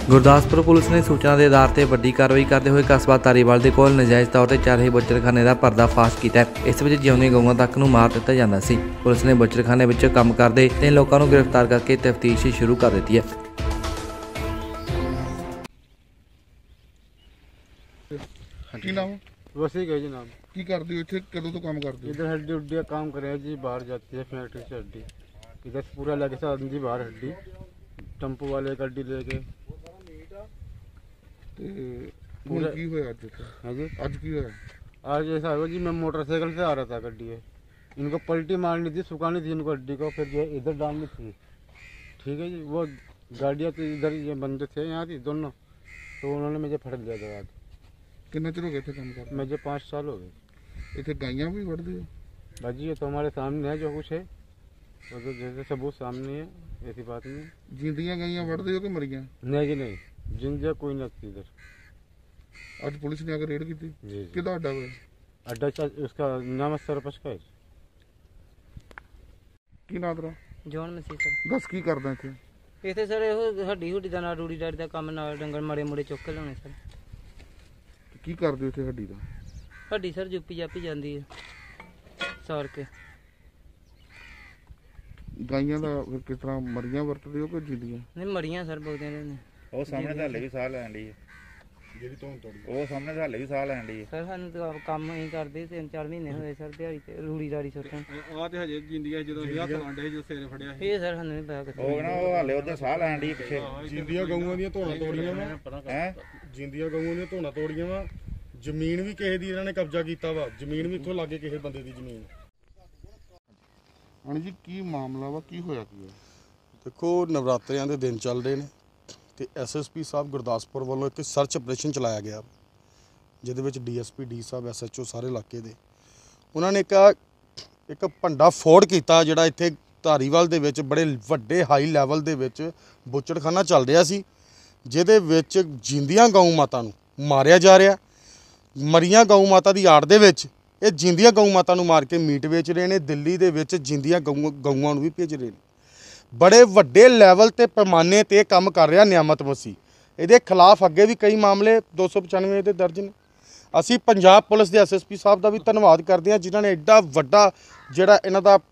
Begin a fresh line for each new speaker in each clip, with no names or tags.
Gurdaspur police ਨੇ ਸੂਚਨਾ ਦੇ ਆਧਾਰ ਤੇ ਵੱਡੀ ਕਾਰਵਾਈ ਕਰਦੇ ਹੋਏ ਕਸਬਾ ਧਾਰੀਵਾਲ ਦੇ ਕੋਲ ਨਜਾਇਜ਼ ਤੌਰ ਤੇ ਚੱਲ ਰਹੇ ਬੁੱਚੜਖਾਨੇ ਦਾ ਪਰਦਾਫਾਸ਼ ਕੀਤਾ। ਇਸ ਵਿੱਚ ਜਿਉਂਦੀਆਂ ਗਊਆਂ ਤੱਕ ਨੂੰ ਮਾਰ ਦਿੱਤਾ ਜਾਂਦਾ ਸੀ। ਪੁਲਿਸ ਨੇ ਬੁੱਚੜਖਾਨੇ ਵਿੱਚ ਕੰਮ ਕਰਦੇ 3 ਲੋਕਾਂ ਨੂੰ ਗ੍ਰਿਫਤਾਰ ਕਰਕੇ ਤਫਤੀਸ਼ ਸ਼ੁਰੂ ਕਰ ਦਿੱਤੀ ਹੈ।
ਕੀ ਨਾਮ?
वसी है जी नाम।
ਕੀ ਕਰਦੇ ਹੋ ਇੱਥੇ? ਕਦੋਂ ਤੋਂ ਕੰਮ ਕਰਦੇ ਹੋ?
इधर हड्डी उड्डी काम करे जी, बाहर जाती है फैक्ट्री से हड्डी। इधर से पूरा लगे से आदमी बाहर हड्डी टम्पू वाले एक हड्डी लेके।
ਤੇ ਹੁਣ ਕੀ ਹੋਇਆ ਅੱਜ ਇੱਥੇ?
है जी
ਅੱਜ ਕੀ ਹੋਇਆ?
आज ऐसा हुआ जी, मैं मोटरसाइकिल से आ रहा था गड्डी है, इनको पलटी मारनी थी, सुखानी थी इनको हड्डी को, फिर जो है इधर डालनी थी। ठीक है जी, वो गाड़ियाँ तो इधर ये बंदे थे यहाँ थी दोनों, तो उन्होंने मुझे फट दिया दबा के।
ਕਿੰਨਾ ਚਿਰ ਹੋ ਗਿਆ ਇੱਥੇ ਕੰਮ ਕਰਦੇ?
मुझे 5 साल हो गए।
ਇੱਥੇ ਗਾਈਆਂ ਵੀ ਵੜਦੇ ਹੋ?
भाजी ये तो हमारे सामने है जो कुछ है, वो तो जैसे सबूत सामने है, ऐसी बात नहीं है।
ਜਿੰਦੀਆਂ ਗਾਈਆਂ ਵੜਦੇ ਹੋ ਕਿ ਮਰੀਆਂ?
नहीं जी नहीं, जिंदा कोई नहीं लगती इधर।
ਅੱਜ ਪੁਲਿਸ ਨੇ ਆ ਕੇ ਰੇਡ ਕੀਤੀ?
जी
ਕਿਹਦਾ ਅੱਡਾ ਹੋਇਆ?
अड्डा उसका नाम है सरपंच का है।
ਕੀ ਨਾਂ ਤੇਰਾ?
John Masih sir.
ਦੱਸ ਕੀ ਕਰਦਾ ਇੱਥੇ?
ਇੱਥੇ ਸਰ ਇਹੋ ਹੱਡੀ ਹੁੱਡੀ ਦਾ ਨਾਲ ਰੂੜੀ ਡਾੜੀ ਦਾ ਕੰਮ, ਨਾਲ ਡੰਗਰ ਮਾੜੇ ਮੋੜੇ ਚੁੱਕ ਕੇ ਲਾਉਣੇ ਸਰ।
ਕੀ ਕਰਦੇ ਹੋ ਇੱਥੇ ਹੱਡੀ ਦਾ?
ਹੱਡੀ ਸਰ ਜੁੱਪੀ ਜਾਪੀ ਜਾਂਦੀ ਹੈ ਸਾਰ ਕੇ।
ਗਾਈਆਂ ਦਾ ਫਿਰ ਕਿਸ ਤਰ੍ਹਾਂ ਮਰੀਆਂ ਵਰਤਦੇ ਹੋ ਕਿ ਜਿੰਦੀਆਂ?
ਨਹੀਂ ਮਰੀਆਂ ਸਰ ਬਹੁਤਿਆਂ ਨੇ।
ਉਹ ਸਾਹਮਣੇ ਤਾਂ ਹਲੇ ਵੀ ਸਾਹ ਲੈਣ ਦੀ ਹੈ,
ਜਿਹੜੀ ਤੋਂ ਤੋੜੀ
ਉਹ ਸਾਹਮਣੇ ਤਾਂ ਹਲੇ ਵੀ ਸਾਹ ਲੈਣ ਦੀ ਹੈ।
ਸਰ ਸਾਨੂੰ ਤਾਂ ਕੰਮ ਅਸੀਂ ਕਰਦੇ 3-4 ਮਹੀਨੇ ਹੋਏ ਸਰ ਦਿਹਾੜੀ ਤੇ ਰੂੜੀ ਡਾੜੀ ਸੁੱਟਣ।
ਆ ਤੇ ਹਜੇ ਜਿੰਦੀਆਂ ਜਦੋਂ ਹੱਥ ਲਾਂਡੇ ਜਦੋਂ ਸਿਰ ਫੜਿਆ
ਇਹ ਸਰ ਸਾਨੂੰ ਨਹੀਂ ਪਤਾ ਕਿੱਥੇ।
ਉਹ ਨਾ ਉਹ ਹਲੇ ਉਹਦੇ ਸਾਹ ਲੈਣ ਦੀ ਪਿੱਛੇ।
ਜਿੰਦੀਆਂ ਗਊਆਂ ਦੀਆਂ ਧੋਣਾ ਤੋੜੀਆਂ ਵਾ
ਹੈ,
ਜਿੰਦੀਆਂ ਗਊਆਂ ਦੀਆਂ ਧੋਣਾ ਤੋੜੀਆਂ ਵਾ। ਜ਼ਮੀਨ ਵੀ ਕਿਸੇ ਦੀ ਇਹਨਾਂ ਨੇ ਕਬਜ਼ਾ ਕੀਤਾ ਵਾ, ਜ਼ਮੀਨ ਵੀ ਇੱਥੋਂ ਲਾਗੇ ਕਿਸੇ ਬੰਦੇ ਦੀ ਜ਼ਮੀਨ।
ਹੁਣ ਜੀ ਕੀ ਮਾਮਲਾ ਵਾ? ਕੀ ਹੋਇਆ ਕੀ ਹੈ?
ਦੇਖੋ, ਨਵਰਾਤਰਿਆਂ ਦੇ ਦਿਨ ਚੱਲ ਰਹੇ ਨੇ ਤੇ ਐਸਐਸਪੀ ਸਾਹਿਬ ਗੁਰਦਾਸਪੁਰ ਵੱਲੋਂ ਇੱਕ ਸਰਚ ਆਪਰੇਸ਼ਨ ਚਲਾਇਆ ਗਿਆ, ਜਿਹਦੇ ਵਿੱਚ ਡੀਐਸਪੀ ਡੀ ਸਾਹਿਬ ਐਸਐਚਓ ਸਾਰੇ ਇਲਾਕੇ ਦੇ, ਉਹਨਾਂ ਨੇ ਇੱਕ ਭੰਡਾ ਫੋੜ ਕੀਤਾ ਜਿਹੜਾ ਇੱਥੇ ਧਾਰੀਵਾਲ ਦੇ ਵਿੱਚ ਬੜੇ ਵੱਡੇ ਹਾਈ ਲੈਵਲ ਦੇ ਵਿੱਚ ਬੁੱਚੜਖਾਨਾ ਚੱਲ ਰਿਹਾ ਸੀ, ਜਿਹਦੇ ਵਿੱਚ ਜਿੰਦੀਆਂ ਗਊ ਮਾਤਾ ਨੂੰ ਮਾਰਿਆ ਜਾ ਰਿਹਾ। ਮਰੀਆਂ ਗਊ ਮਾਤਾ ਦੀ ਆੜ ਦੇ ਵਿੱਚ ਇਹ ਜਿੰਦੀਆਂ ਗਊ ਮਾਤਾ ਨੂੰ ਮਾਰ ਕੇ ਮੀਟ ਵੇਚ ਰਹੇ ਨੇ। ਦਿੱਲੀ ਦੇ ਵਿੱਚ ਜਿੰਦੀਆਂ ਗਊਆਂ ਨੂੰ ਵੀ ਭੇਜ ਰਹੇ ਨੇ। ਬੜੇ ਵੱਡੇ ਲੈਵਲ ਤੇ ਪੈਮਾਨੇ ਤੇ ਕੰਮ ਕਰ ਰਿਹਾ ਨਿਆਮਤ ਮਸੀਹ। ਇਹਦੇ ਖਿਲਾਫ ਅੱਗੇ ਵੀ ਕਈ ਮਾਮਲੇ 295 ਦੇ ਦਰਜ ਨੇ। ਅਸੀਂ ਪੰਜਾਬ ਪੁਲਿਸ ਦੇ ਐਸਐਸਪੀ ਸਾਹਿਬ ਦਾ ਵੀ ਧੰਨਵਾਦ ਕਰਦੇ ਹਾਂ, ਜਿਨ੍ਹਾਂ ਨੇ ਐਡਾ ਵੱਡਾ ਜਿਹੜਾ ਇਹਨਾਂ ਦਾ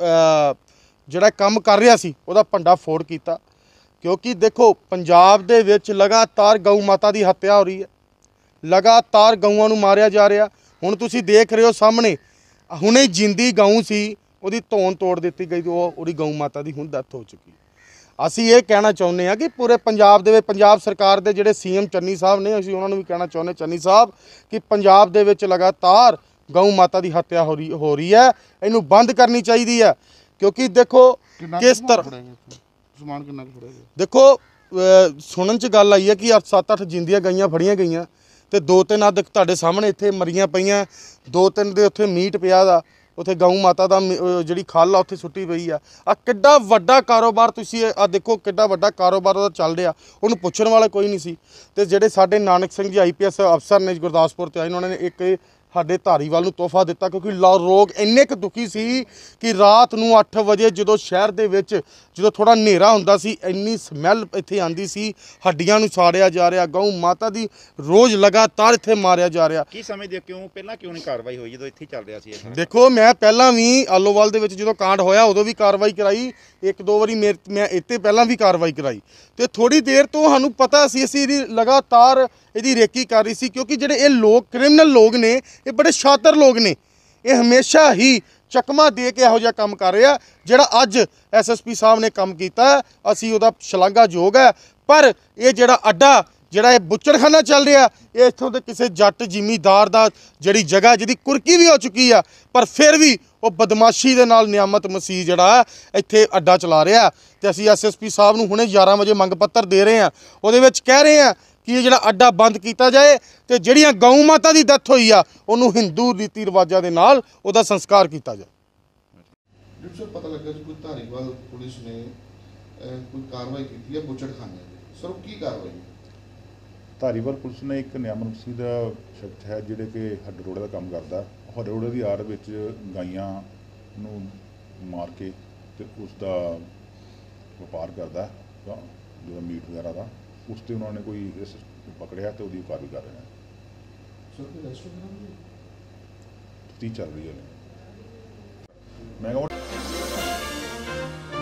ਜਿਹੜਾ ਕੰਮ ਕਰ ਰਿਹਾ ਸੀ ਉਹਦਾ ਭੰਡਾ ਫੋੜ ਕੀਤਾ। ਕਿਉਂਕਿ ਦੇਖੋ, ਪੰਜਾਬ ਦੇ ਵਿੱਚ ਲਗਾਤਾਰ ਗਊ ਮਾਤਾ ਦੀ ਹੱਤਿਆ ਹੋ ਰਹੀ ਹੈ, ਲਗਾਤਾਰ ਗਊਆਂ ਨੂੰ ਮਾਰਿਆ ਜਾ ਰਿਹਾ। ਹੁਣ ਤੁਸੀਂ ਦੇਖ ਰਹੇ ਹੋ ਸਾਹਮਣੇ, ਹੁਣੇ ਜਿੰਦੀ ਗਊ ਸੀ ਉਹਦੀ ਧੌਣ ਤੋੜ ਦਿੱਤੀ ਗਈ, ਉਹਦੀ ਗਊ ਮਾਤਾ ਦੀ ਹੁਣ ਡੈਥ ਹੋ ਚੁੱਕੀ। ਅਸੀਂ ਇਹ ਕਹਿਣਾ ਚਾਹੁੰਦੇ ਹਾਂ ਕਿ ਪੂਰੇ ਪੰਜਾਬ ਦੇ ਵਿੱਚ ਪੰਜਾਬ ਸਰਕਾਰ ਦੇ ਜਿਹੜੇ ਸੀਐਮ ਚੰਨੀ ਸਾਹਿਬ ਨੇ, ਅਸੀਂ ਉਹਨਾਂ ਨੂੰ ਵੀ ਕਹਿਣਾ ਚਾਹੁੰਦੇ ਚੰਨੀ ਸਾਹਿਬ ਕਿ ਪੰਜਾਬ ਦੇ ਵਿੱਚ ਲਗਾਤਾਰ ਗਊ ਮਾਤਾ ਦੀ ਹੱਤਿਆ ਹੋ ਰਹੀ ਹੈ, ਇਹਨੂੰ ਬੰਦ ਕਰਨੀ ਚਾਹੀਦੀ ਹੈ। ਕਿਉਂਕਿ ਦੇਖੋ ਕਿਸ ਤਰ੍ਹਾਂ
ਸਮਾਨ ਕਿੰਨਾ ਕੁ ਫੜਿਆ ਗਿਆ?
ਦੇਖੋ, ਸੁਣਨ 'ਚ ਗੱਲ ਆਈ ਹੈ ਕਿ 7-8 ਜਿੰਦੀਆਂ ਗਈਆਂ ਫੜੀਆਂ ਗਈਆਂ ਤੇ 2-3 ਅੱਧ ਤੁਹਾਡੇ ਸਾਹਮਣੇ ਇੱਥੇ ਮਰੀਆਂ ਪਈਆਂ, 2-3 ਦੇ ਉੱਥੇ ਮੀਟ ਪਿਆ ਦਾ, ਉੱਥੇ ਗਊ ਮਾਤਾ ਦਾ ਜਿਹੜੀ ਖੱਲ ਆ ਉੱਥੇ ਸੁੱਟੀ ਪਈ ਆ। ਕਿੱਡਾ ਵੱਡਾ ਕਾਰੋਬਾਰ, ਤੁਸੀਂ ਦੇਖੋ ਕਿੱਡਾ ਵੱਡਾ ਕਾਰੋਬਾਰ ਉਹਦਾ ਚੱਲ ਰਿਹਾ। ਉਹਨੂੰ ਪੁੱਛਣ ਵਾਲਾ ਕੋਈ ਨਹੀਂ ਸੀ। ਤੇ ਜਿਹੜੇ ਸਾਡੇ ਨਾਨਕ ਸਿੰਘ ਜੀ IPS ਅਫਸਰ ਨੇ ਗੁਰਦਾਸਪੁਰ ਤੋਂ ਆਏ, ਉਹਨਾਂ ਨੇ ਇੱਕ ਸਾਡੇ ਧਾਰੀਵਾਲ ਨੂੰ ਤੋਹਫਾ ਦਿੱਤਾ, ਕਿਉਂਕਿ ਲੋਕ ਇੰਨੇ ਕੁ ਦੁਖੀ ਸੀ ਕਿ ਰਾਤ ਨੂੰ 8 ਵਜੇ ਜਦੋਂ ਸ਼ਹਿਰ ਦੇ ਵਿੱਚ ਜਦੋਂ ਥੋੜਾ ਹਨੇਰਾ ਹੁੰਦਾ ਸੀ, ਇੰਨੀ ਸਮੈਲ ਇੱਥੇ ਆਂਦੀ ਸੀ, ਹੱਡੀਆਂ ਨੂੰ ਸਾੜਿਆ ਜਾ ਰਿਹਾ, ਗਊ ਮਾਤਾ ਦੀ ਰੋਜ਼ ਲਗਾਤਾਰ ਇੱਥੇ ਮਾਰਿਆ ਜਾ ਰਿਹਾ।
ਕੀ ਸਮਝਦੇ ਪਹਿਲਾਂ ਕਿਉਂ ਨਹੀਂ ਕਾਰਵਾਈ ਹੋਈ ਜਦੋਂ ਇੱਥੇ ਚੱਲ ਰਿਹਾ ਸੀ?
ਦੇਖੋ, ਮੈਂ ਪਹਿਲਾਂ ਵੀ ਆਲੋਵਾਲ ਦੇ ਵਿੱਚ ਜਦੋਂ ਕਾਂਡ ਹੋਇਆ ਉਦੋਂ ਵੀ ਕਾਰਵਾਈ ਕਰਾਈ, 1-2 ਵਾਰੀ ਮੈਂ ਇੱਥੇ ਪਹਿਲਾਂ ਵੀ ਕਾਰਵਾਈ ਕਰਾਈ ਤੇ ਥੋੜੀ ਦੇਰ ਤੋਂ ਸਾਨੂੰ ਪਤਾ ਸੀ, ਅਸੀਂ ਇਹਦੀ ਲਗਾਤਾਰ ਇਹਦੀ ਰੇਕੀ ਕਰ ਰਹੀ ਸੀ। ਕਿਉਂਕਿ ਜਿਹੜੇ ਇਹ ਲੋਕ ਕ੍ਰਿਮੀਨਲ ਲੋਕ ਨੇ, ਇਹ ਬੜੇ ਸ਼ਾਤਰ ਲੋਕ ਨੇ, ਇਹ ਹਮੇਸ਼ਾ ਹੀ ਚਕਮਾ ਦੇ ਕੇ ਇਹੋ ਜਿਹਾ ਕੰਮ ਕਰ ਰਿਹਾ। ਜਿਹੜਾ ਅੱਜ ਐਸਐਸਪੀ ਸਾਹਿਬ ਨੇ ਕੰਮ ਕੀਤਾ, ਅਸੀਂ ਉਹਦਾ ਸ਼ਲਾਘਾਯੋਗ ਹੈ। ਪਰ ਇਹ ਜਿਹੜਾ ਅੱਡਾ, ਜਿਹੜਾ ਇਹ ਬੁੱਚੜਖਾਨਾ ਚੱਲ ਰਿਹਾ, ਇਹ ਇੱਥੋਂ ਦੇ ਕਿਸੇ ਜੱਟ ਜ਼ਿਮੀਂਦਾਰ ਦਾ ਜਿਹੜੀ ਜਗ੍ਹਾ ਜਿਹਦੀ ਕੁਰਕੀ ਵੀ ਹੋ ਚੁੱਕੀ ਆ, ਪਰ ਫਿਰ ਵੀ ਉਹ ਬਦਮਾਸ਼ੀ ਦੇ ਨਾਲ ਨਿਆਮਤ ਮਸੀਹ ਜਿਹੜਾ ਇੱਥੇ ਅੱਡਾ ਚਲਾ ਰਿਹਾ। ਤੇ ਅਸੀਂ ਐਸਐਸਪੀ ਸਾਹਿਬ ਨੂੰ ਹੁਣੇ 11 ਵਜੇ ਮੰਗ ਪੱਤਰ ਦੇ ਰਹੇ ਹਾਂ, ਉਹਦੇ ਵਿੱਚ ਕਹਿ ਰਹੇ ਹਾਂ ਕਿ ਇਹ ਜਿਹੜਾ ਅੱਡਾ ਬੰਦ ਕੀਤਾ ਜਾਏ ਤੇ ਜਿਹੜੀਆਂ ਗਊ ਮਾਤਾ ਦੀ ਡੈਥ ਹੋਈ ਆ ਉਹਨੂੰ ਹਿੰਦੂ ਰੀਤੀ ਰਿਵਾਜਾਂ ਦੇ ਨਾਲ ਉਹਦਾ ਸੰਸਕਾਰ ਕੀਤਾ ਜਾਏ।
ਜਿਸ ਪਤਾ ਲੱਗਾ ਕਿ ਕੋਈ ਧਾਰੀਵਾਲ ਪੁਲਿਸ ਨੇ ਕੋਈ ਕਾਰਵਾਈ ਕੀਤੀ ਹੈ ਬੁੱਚੜਖਾਨੇ ਦੀ, ਸਰ ਕੀ ਕਾਰਵਾਈ?
ਧਾਰੀਵਾਲ ਪੁਲਿਸ ਨੇ ਇੱਕ ਨਿਆਮਤ ਮਸੀਹ ਦਾ ਸ਼ਖਸ ਹੈ ਜਿਹੜੇ ਕਿ ਹੱਡ ਰੋੜੇ ਦਾ ਕੰਮ ਕਰਦਾ। ਹੱਡ ਰੋੜੇ ਦੀ ਆੜ ਵਿੱਚ ਗਾਈਆਂ ਨੂੰ ਮਾਰ ਕੇ ਤੇ ਉਸ ਦਾ ਵਪਾਰ ਕਰਦਾ, ਜਿਹੜਾ ਮੀਟ ਵਗੈਰਾ ਦਾ। ਉਸ ਤੇ ਉਹਨਾਂ ਨੇ ਕੋਈ ਇਸ ਪਕੜਿਆ ਤੇ ਉਹਦੀ ਕਾਰਵਾਈ ਕਰ ਰਹੇ ਹਨ।
ਸਰ ਕੋਈ ਰੈਸਟੋਰੈਂਟ ਹੈ
ਤਫਤੀਸ਼ ਚੱਲ ਰਹੀ ਹੈ। ਮੈਂ ਕਿਹਾ